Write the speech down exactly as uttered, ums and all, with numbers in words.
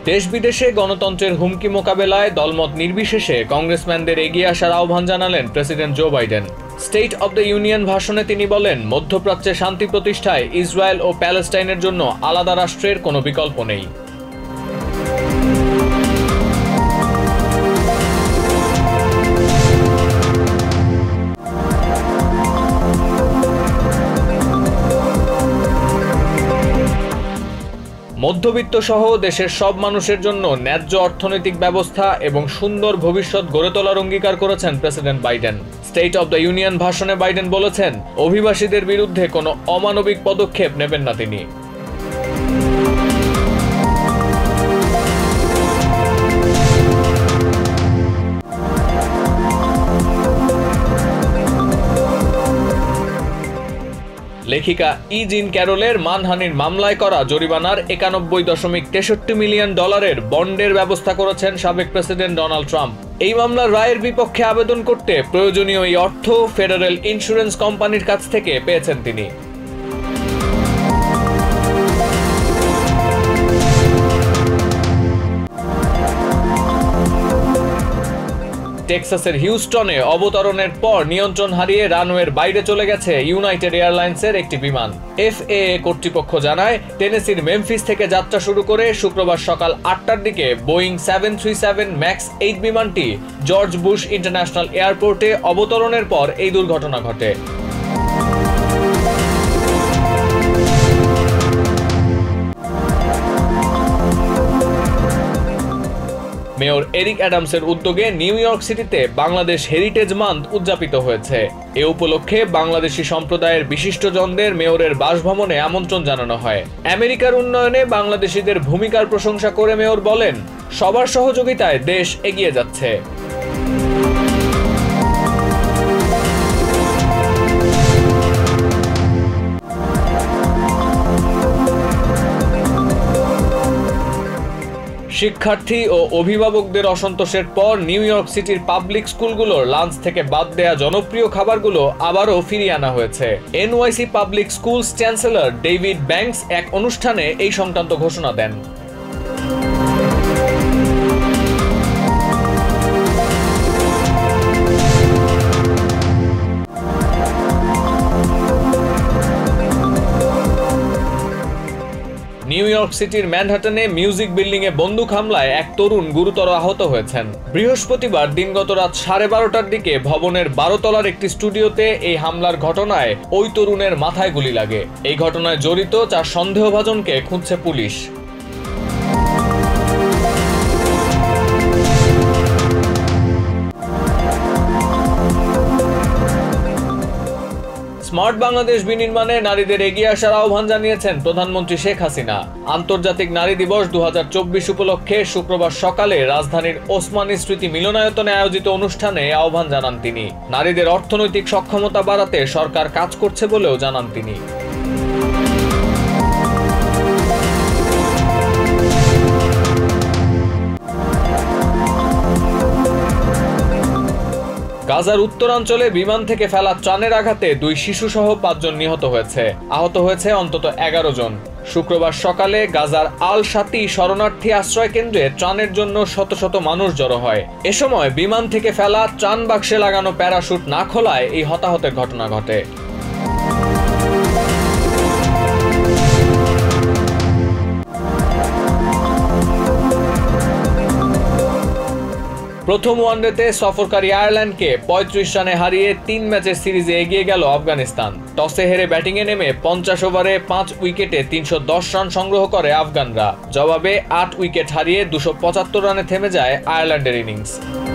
দেশ বিদেশে গণতন্ত্রের হুমকি মোকাবেলায় দলমত নির্বিশেষে কংগ্রেসম্যানদের এগিয়ে আসার আহ্বান জানালেন president Joe Biden. State of the union ভাষণে তিনি বলেন, মধ্যপ্রাচ্যে শান্তি প্রতিষ্ঠায় ইসরায়েল ও প্যালেস্টাইনের জন্য আলাদা রাষ্ট্রের কোনো বিকল্প নেই। মধ্যবিত্ত সহ দেশের সব মানুষের জন্য ন্যায্য অর্থনৈতিক ব্যবস্থা এবং সুন্দর ভবিষ্যৎ গড়ে তোলার অঙ্গীকার করেছেন president Biden. State of the union ভাষণে বাইডেন বলেছেন, অভিবাসীদের বিরুদ্ধে কোনো অমানবিক পদক্ষেপ নেবেন না তিনি। লেখিকা ই জিন ক্যারলের মানহানির মামলায় করা জরিমানার একানব্বই দশমিক তেষট্টি মিলিয়ন ডলারের বন্ডের ব্যবস্থা করেছেন সাবেক প্রেসিডেন্ট ডোনাল্ড ট্রাম্প। এই মামলার রায়ের বিপক্ষে আবেদন করতে প্রয়োজনীয় এই অর্থ ফেডারেল ইন্স্যুরেন্স কোম্পানির কাছ থেকে পেয়েছেন তিনি। টেক্সাসের হিউস্টনে অবতরণের পর নিয়ন্ত্রণ হারিয়ে রানওয়ের বাইরে চলে গেছে ইউনাইটেড এয়ারলাইন্সের একটি বিমান। এফ এ এ কর্তৃপক্ষ জানায়, টেনেসির মেমফিস থেকে যাত্রা শুরু করে শুক্রবার সকাল আটটার দিকে Boeing seven three seven max eight বিমানটি জর্জ বুশ ইন্টারন্যাশনাল এয়ারপোর্টে অবতরণের পর এই দুর্ঘটনা ঘটে। মেয়র এরিক অ্যাডামসের উদ্যোগে নিউ ইয়র্ক সিটিতে বাংলাদেশ হেরিটেজ মান্থ উদযাপিত হয়েছে। এ উপলক্ষে বাংলাদেশি সম্প্রদায়ের বিশিষ্টজনদের মেয়রের বাসভবনে আমন্ত্রণ জানানো হয়। আমেরিকার উন্নয়নে বাংলাদেশিদের ভূমিকার প্রশংসা করে মেয়র বলেন, সবার সহযোগিতায় দেশ এগিয়ে যাচ্ছে। শিক্ষার্থী ও অভিভাবকদের অসন্তোষের পর নিউ ইয়র্ক সিটির পাবলিক স্কুলগুলোর লাঞ্চ থেকে বাদ দেয়া জনপ্রিয় খাবারগুলো আবারও ফিরিয়ে আনা হয়েছে। NYC public schools chancellor David Banks এক অনুষ্ঠানে এই সংক্রান্ত ঘোষণা দেন। নিউ ইয়র্ক সিটির ম্যানহাটনে মিউজিক বিল্ডিং এ বন্দুক হামলায় এক তরুণ গুরুতর আহত হয়েছেন। বৃহস্পতিবার দিনগত রাত সাড়ে বারোটার দিকে ভবনের বারো তলার একটি স্টুডিওতে এই হামলার ঘটনায় ওই তরুণের মাথায় গুলি লাগে। এই ঘটনায় জড়িত চার সন্দেহভাজনকে খুঁজছে পুলিশ। স্মার্ট বাংলাদেশ বিনির্মাণে নারীদের এগিয়ে আসার আহ্বান জানিয়েছেন প্রধানমন্ত্রী শেখ হাসিনা। আন্তর্জাতিক নারী দিবস দু হাজার চব্বিশ উপলক্ষে শুক্রবার সকালে রাজধানীর ওসমানী স্মৃতি মিলনায়তনে আয়োজিত অনুষ্ঠানে আহ্বান জানান তিনি। নারীদের অর্থনৈতিক সক্ষমতা বাড়াতে সরকার কাজ করছে বলেও জানান তিনি। গাজার উত্তরাঞ্চলে বিমান থেকে ফেলা ত্রাণের আঘাতে দুই শিশু সহ পাঁচজন নিহত হয়েছে। আহত হয়েছে অন্তত এগারো জন। শুক্রবার সকালে গাজার আল শাতি শরণার্থী আশ্রয় কেন্দ্রে ত্রাণের জন্য শত শত মানুষ জড়ো হয়। এ সময় বিমান থেকে ফেলা ত্রাণ বাক্সে লাগানো প্যারাশুট না খোলায় এই হতাহতের ঘটনা ঘটে। প্রথম ওয়ানডেতে সফরকারী আয়ারল্যান্ডকে পঁয়ত্রিশ রানে হারিয়ে তিন ম্যাচের সিরিজে এগিয়ে গেল আফগানিস্তান। টসে হেরে ব্যাটিংয়ে নেমে পঞ্চাশ ওভারে পাঁচ উইকেটে তিনশো দশ রান সংগ্রহ করে আফগানরা। জবাবে আট উইকেট হারিয়ে দুশো পঁচাত্তর রানে থেমে যায় আয়ারল্যান্ডের ইনিংস।